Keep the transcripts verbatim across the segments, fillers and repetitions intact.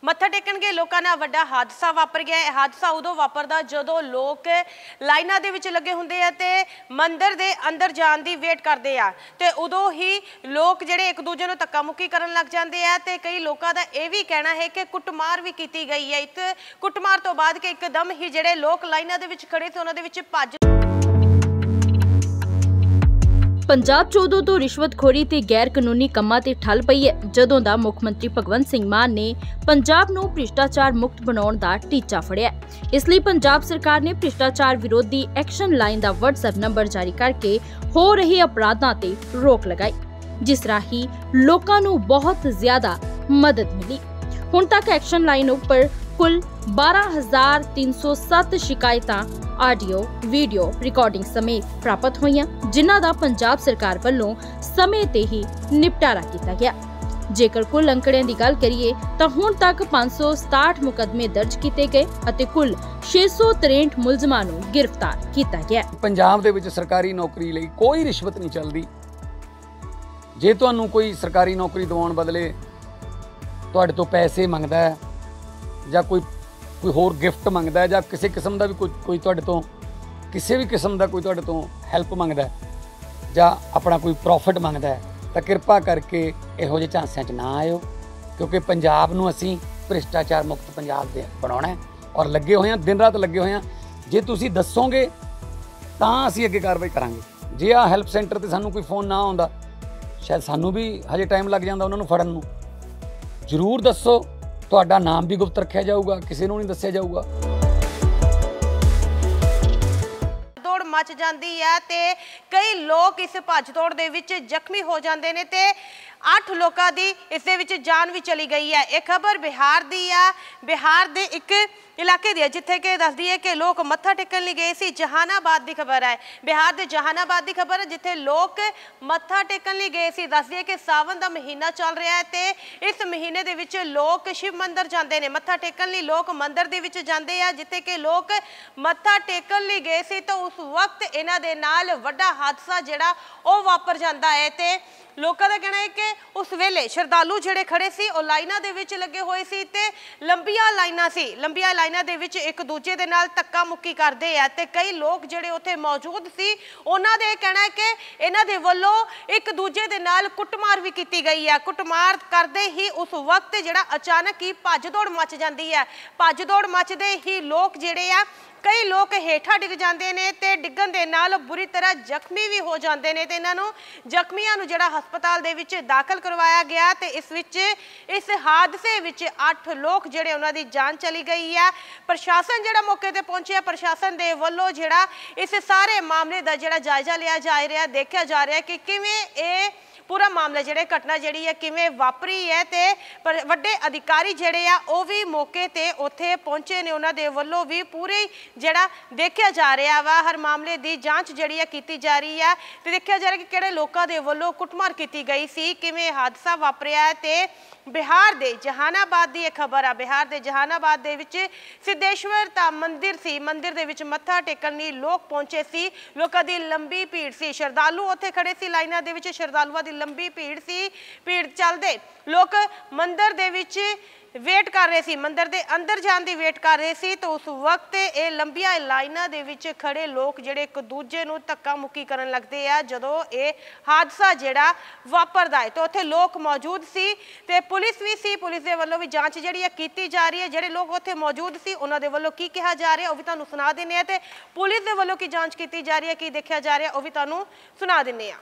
मत्था टेकन गए लोगों नाल वड्डा हादसा वापर गया। यह हादसा उदों वापरदा जदों लोग लाइनां दे विच लगे हुंदे आ ते मंदिर दे अंदर जाण दी वेट करदे आ ते उदों ही लोग जिहड़े एक दूजे नूं धक्का मुक्की करन लग जांदे आ ते कई लोगों दा इह वी कहना है कि कुੱਟਮਾਰ भी कीती गई है। इस कुੱਟਮਾਰ तो बाद के एकदम ही जिहड़े लोग लाइनां दे विच खड़े सी उन्हां दे विच भੱਜ पंजाब च उदों तो रिश्वतखोरी ते गैर कानूनी कंमां ते ठल पई है जदों दा मुख मंत्री भगवंत सिंह मान ने पंजाब नूं भ्रिष्टाचार मुक्त बनाउण दा टीचा फड़िया। इसलिए पंजाब सरकार ने भ्रिष्टाचार विरोधी एक्शन लाइन दा व्हाट्सएप नंबर जारी करके हो रहे अपराधां ते रोक लगाई, जिस राही लोकां नूं बहुत ज्यादा मदद मिली। हुण तक एक्शन लाइन उपर कुल बारह हजार तीन सौ सत्त शिकायतां आडियो वीडियो रिकॉर्डिंग समेत प्राप्त होईयां, जिन्हां दा पंजाब सरकार वल्लों समय ते ही निपटारा किया गया। जेकर कुल अंकड़ियां दी गल करिए तां हुण तक पांच सौ सताहठ मुकदमे दर्ज किए गए अते कुल छे सौ तिरसठ मुलजमां नूं गिरफ्तार किया गया। पंजाब दे विच सरकारी नौकरी लई कोई रिश्वत नहीं चलदी। जे तुहानूं कोई सरकारी नौकरी दिवाउण बदले तुहाडे तो पैसे मंगदा है जां कोई कोई होर गिफ्ट मंगदा है जां किसी किस्म का भी कोई कोई तुहाडे तो किसी भी किस्म का कोई तुहाडे तो हैल्प मंगदा है जां अपना कोई प्रॉफिट मंगदा है तो कृपा करके इहो ਜਿਹੇ ਝਾਂਸਿਆਂ 'ਚ ना आयो, क्योंकि पंजाब नूं असीं भ्रिष्टाचार मुक्त पंजाब दे बनाउणा है और लगे हुए हैं, दिन रात लगे हुए हैं। जे तुसीं दस्सोगे तां असीं अगे कार्रवाई करांगे। जे आ हैल्प सेंटर ते सानूं कोई फोन ना आउंदा शायद सानूं भी हजे टाइम लग जांदा उन्हां नूं फड़न नूं। जरूर दस्सो, तुहाडा नाम भी गुप्त रखिया जाऊगा, किसी नूं नहीं दस्सिया जाऊगा। दौड़ मच जाती है ते कई लोग इस भज दौड़ दे विच जख्मी हो जाते हैं ते अठ लोगों की इस दे विच जान भी चली गई है। यह खबर बिहार दी आ, बिहार दे एक इलाके दी है जिथे कि दसदी है कि लोग मत्था टेकन लई गए सी। जहानाबाद की खबर है, बिहार के जहानाबाद की खबर है जिथे लोग मत्था टेकन लई गए सी। दसदी है कि सावन का महीना चल रहा है ते इस महीने दे विच लोग शिव मंदिर जाते हैं, मत्था टेकन लई लोग मंदिर दे विच जाते हैं। जिथे कि लोग मत्था टेकन लई गए सी तो उस वक्त इन्हां दे नाल वड्डा हादसा जिहड़ा ओह वापर जाता है ते लोगों का कहना है कि उस वेले श्रद्धालु जिहड़े खड़े सी ओ लाइनां दे विच लगे हुए सी ते लंबियां लाइनां सी, लंबियां लाइनां दे विच एक दूजे दे नाल धक्का मुक्की करदे आ ते कई लोग जिहड़े उत्थे मौजूद सी उन्हां दे कहना है कि इन्हां दे वल्लों एक दूजे दे नाल कुੱਟਮਾਰ भी कीती गई है। कुੱਟਮਾਰ करदे ही उस वक्त जिहड़ा अचानक ही भज दौड़ मच जाती है। भज दौड़ मचदे ही लोग जिहड़े आ कई लोग हेठा डिग जाते हैं ते डिगन दे नाल बुरी तरह जख्मी भी हो जाते हैं ते इन्हां नूं जख्मियां नूं जिहड़ा हस्पताल दे विच दाखिल करवाया गया ते इस विच इस हादसे विच अठ लोग जिहड़े उन्हां दी जान चली गई है। प्रशासन जिहड़ा मौके ते पहुंचिया, प्रशासन दे वल्लों जिहड़ा इस सारे मामले दा जिहड़ा जायजा लिया जा रहा, देखा जा रहा है कि किवें इह पूरा मामला जिहड़े घटना जिहड़ी है किवें वापरी है ते पर वड्डे अधिकारी जिहड़े आ ओह भी मौके ते उत्थे पहुंचे ने, उन्हां दे वल्लों भी पूरे जिहड़ा देखा जा रहा वा हर मामले की जांच जिहड़ी है कीती जा रही है ते देखा जा रहा कि किहड़े लोकां दे वल्लों कुੱਟਮਾਰ कीती गई सी, किवें हादसा वापरिया है। ते बिहार दे जहानाबाद की एक खबर आ, बिहार दे जहानाबाद दे विच सिद्धेश्वर दा मंदिर सी, मंदिर दे विच मत्था टेकन लई लोग पहुंचे सी, लोकां दी लंबी भीड़ सी, श्रद्धालु उत्थे खड़े सी लाइनां दे विच, श्रद्धालुआं दी लंबी भीड़ सी। भीड़ चलदे लोग मंदिर दे विच वेट कर रहे सी, मंदिर दे अंदर जाने की वेट कर रहे सी तो उस वक्त ये लंबिया लाइनां दे विच खड़े लोग जिहड़े एक दूजे नूं धक्का मुक्की करन लगदे आ जदों ये हादसा जिहड़ा वापरदा है। तो उत्थे लोग मौजूद सी ते पुलिस भी सी, पुलिस दे वल्लों भी जांच जिहड़ी है कीती जा रही है। जिहड़े लोग उत्थे मौजूद सी उन्हां दे वल्लों की कहा जा रहा है वह भी तुहानूं सुना दिंदे आ ते पुलिस दे वल्लों की जांच कीती जा रही है, की देखा जा रहा है वह भी तुहानूं सुना दिंदे आ।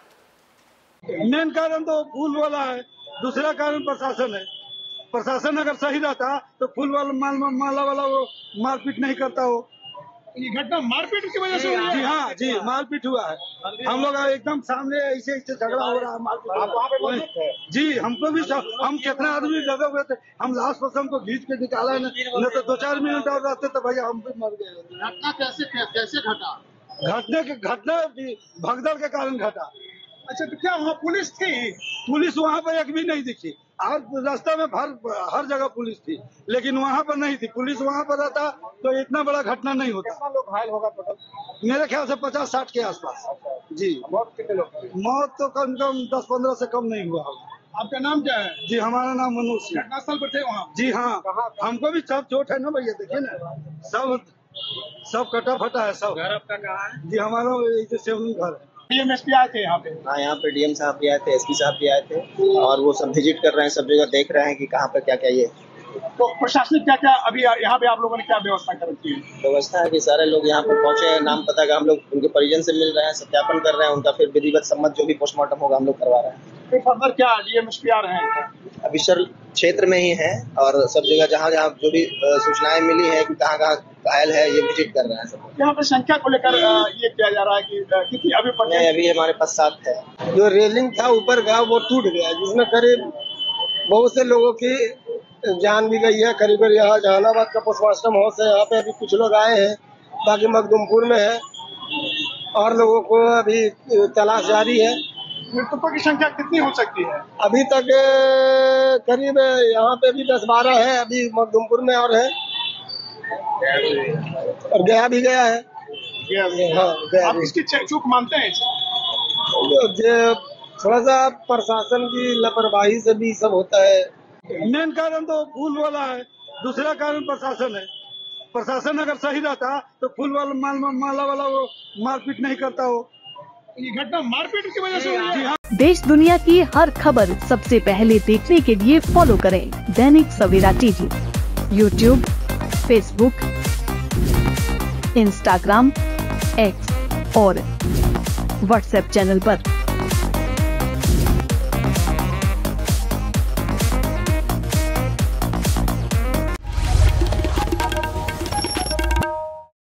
मेन कारण तो फूल वाला है, दूसरा कारण प्रशासन है। प्रशासन अगर सही रहता तो फूल वाला माल माला वाला वो मारपीट नहीं करता। हो ये घटना मारपीट की वजह से हुई है? जी हाँ जी, मारपीट हुआ है। हम लोग एकदम सामने ऐसे ऐसे झगड़ा हो रहा है, मारपीट। जी हमको भी हम कितना आदमी लगे हुए थे, हम लास्ट पर्सन को खींच के निकाला है, नहीं तो दो चार मिनट और रहते तो भैया हम भी मर गए। घटना कैसे कैसे घटा? घटने के घटना भगदड़ के कारण घटा। अच्छा तो क्या वहाँ पुलिस थी? पुलिस वहाँ पर एक भी नहीं दिखी। हर रास्ते में हर हर जगह पुलिस थी लेकिन वहाँ पर नहीं थी। पुलिस वहाँ पर रहता तो इतना बड़ा घटना नहीं होता। कितना लोग घायल होगा टोटल? मेरे ख्याल से पचास साठ के आसपास। जी मौत कितने लोग? मौत तो कम से कम दस पंद्रह से कम नहीं हुआ होगा। आपका नाम क्या है? जी हमारा नाम मनोज सिंह। घटनास्थल पर थे वहाँ? जी हाँ, हमको भी सब चोट है ना भैया, देखिए ना, सब सब कटा फटा है सब। घर आपका कहाँ है? जी हमारा ये सेवनी घर है। डीएमएसपी आए थे यहाँ पे? हाँ, यहाँ पे डीएम साहब भी आए थे, एसपी साहब भी आए थे और वो सब विजिट कर रहे हैं, सब जगह देख रहे हैं कि कहाँ पर क्या क्या ये तो प्रशासनिक क्या क्या अभी यहाँ पे आप लोगों ने क्या व्यवस्था कर रखी है? व्यवस्था है कि सारे लोग यहाँ पर पहुंचे हैं, नाम पता का हम लोग उनके परिजन से मिल रहे हैं, सत्यापन कर रहे हैं, उनका फिर विधिवत सम्मत जो भी पोस्टमार्टम होगा हम लोग करवा रहे हैं। फिर फर्दर क्या डीएमएसपी आ रहे हैं? अभी सर क्षेत्र में ही है और सब जगह जहाँ जहाँ जो भी सूचनाएं मिली है कि कहाँ कहाँ घायल है ये विजिट कर रहे हैं सब। यहाँ पे संख्या को लेकर ये किया जा रहा है कि कितनी अभी नहीं, अभी हमारे पास सात है। जो रेलिंग था ऊपर का वो टूट गया, जिसमें करीब बहुत से लोगों की जान भी गई है। करीब यहाँ जहानाबाद का पोस्टमार्टम हाउस है, यहाँ पे अभी कुछ लोग आए हैं, बाकी मखदुमपुर में है और लोगों को अभी तलाश जारी है। मृतकों की संख्या कितनी हो सकती है? अभी तक करीब यहाँ पे भी दस बारह है, अभी मखदुमपुर में और है और गया भी गया है। गया भी। हाँ, गया आप भी। इसकी चूक मानते हैं? जो थोड़ा सा प्रशासन की लापरवाही से भी सब होता है। मेन कारण तो फूल वाला है, दूसरा कारण प्रशासन है। प्रशासन अगर सही रहता तो फूल वाला माल माला वाला वो मारपीट नहीं करता। हो ये घटना मारपीट की वजह से हुई है? देश दुनिया की हर खबर सबसे पहले देखने के लिए फॉलो करें Dainik Savera TV, YouTube, Facebook, Instagram, X और व्हाट्सएप चैनल पर।